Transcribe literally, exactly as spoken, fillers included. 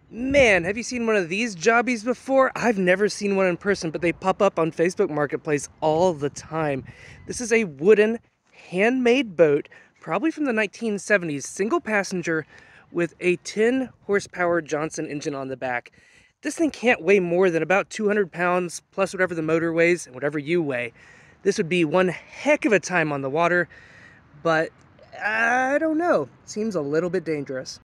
Man, have you seen one of these jobbies before? I've never seen one in person, but they pop up on Facebook Marketplace all the time. This is a wooden, handmade boat, probably from the nineteen seventies, single passenger with a ten horsepower Johnson engine on the back. This thing can't weigh more than about two hundred pounds, plus whatever the motor weighs and whatever you weigh. This would be one heck of a time on the water, but I don't know. Seems a little bit dangerous.